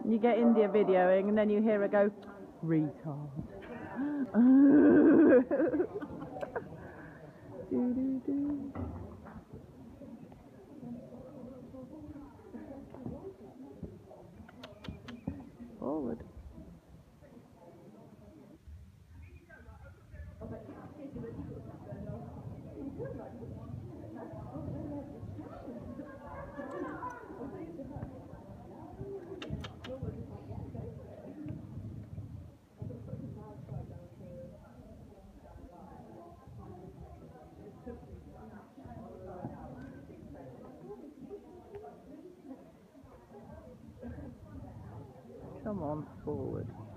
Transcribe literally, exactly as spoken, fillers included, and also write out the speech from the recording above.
You get India videoing and then you hear her go, retard. do, do, do. Forward. Come on, forward.